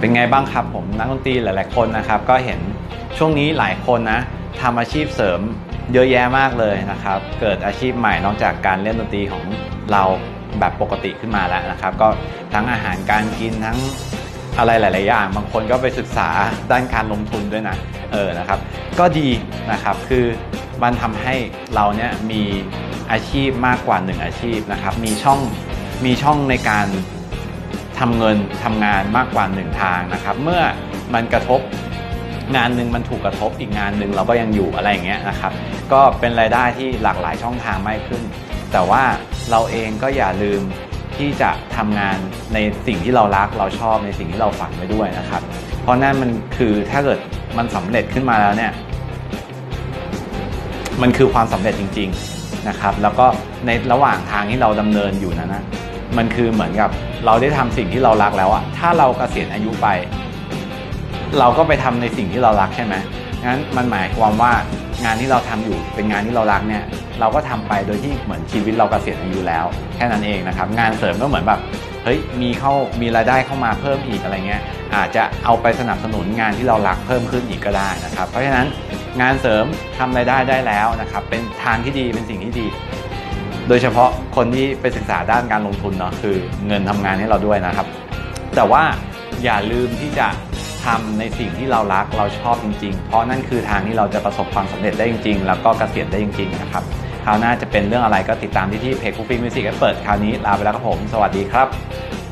เป็นไงบ้างครับผมนักดนตรีหลายๆคนนะครับก็เห็นช่วงนี้หลายคนนะทำอาชีพเสริมเยอะแยะมากเลยนะครับเกิดอาชีพใหม่นอกจากการเล่นดนตรีของเราแบบปกติขึ้นมาแล้วนะครับก็ทั้งอาหารการกินทั้งอะไรหลายๆอย่างบางคนก็ไปศึกษาด้านการลงทุนด้วยนะนะครับก็ดีนะครับคือมันทำให้เราเนี่ยมีอาชีพมากกว่า1อาชีพนะครับมีช่องในการทำเงินทำงานมากกว่า1ทางนะครับเมื่อมันกระทบงานหนึ่งมันถูกกระทบอีกงานหนึ่งเราก็ยังอยู่อะไรอย่างเงี้ยนะครับก็เป็นรายได้ที่หลากหลายช่องทางมากขึ้นแต่ว่าเราเองก็อย่าลืมที่จะทำงานในสิ่งที่เรารักเราชอบในสิ่งที่เราฝันไว้ด้วยนะครับเพราะนั่นมันคือถ้าเกิดมันสำเร็จขึ้นมาแล้วเนี่ยมันคือความสำเร็จจริงๆนะครับแล้วก็ในระหว่างทางที่เราดำเนินอยู่นั้นนะมันคือเหมือนกับเราได้ทำสิ่งที่เรารักแล้วอะถ้าเราเกษียณอายุไปเราก็ไปทำในสิ่งที่เรารักใช่ไหมงั้นมันหมายความว่างานที่เราทำอยู่เป็นงานที่เรารักเนี่ยเราก็ทำไปโดยที่เหมือนชีวิตเราเกษียณอายุแล้วแค่นั้นเองนะครับงานเสริมก็เหมือนแบบเฮ้ยมีรายได้เข้ามาเพิ่มอีกอะไรเงี้ยอาจจะเอาไปสนับสนุนงานที่เรารักเพิ่มขึ้นอีกก็ได้นะครับเพราะฉะนั้นงานเสริมทำรายได้ได้แล้วนะครับเป็นทางที่ดีเป็นสิ่งที่ดีโดยเฉพาะคนที่ไปศึกษาด้านการลงทุนเนาะคือเงินทำงานให้เราด้วยนะครับแต่ว่าอย่าลืมที่จะทำในสิ่งที่เรารักเราชอบจริงๆเพราะนั่นคือทางที่เราจะประสบความสำเร็จได้จริงๆแล้วก็เกษียณได้จริงๆนะครับคราวหน้าจะเป็นเรื่องอะไรก็ติดตามที่เพจ Coffee Music Expert คราวนี้ลาไปแล้วครับผมสวัสดีครับ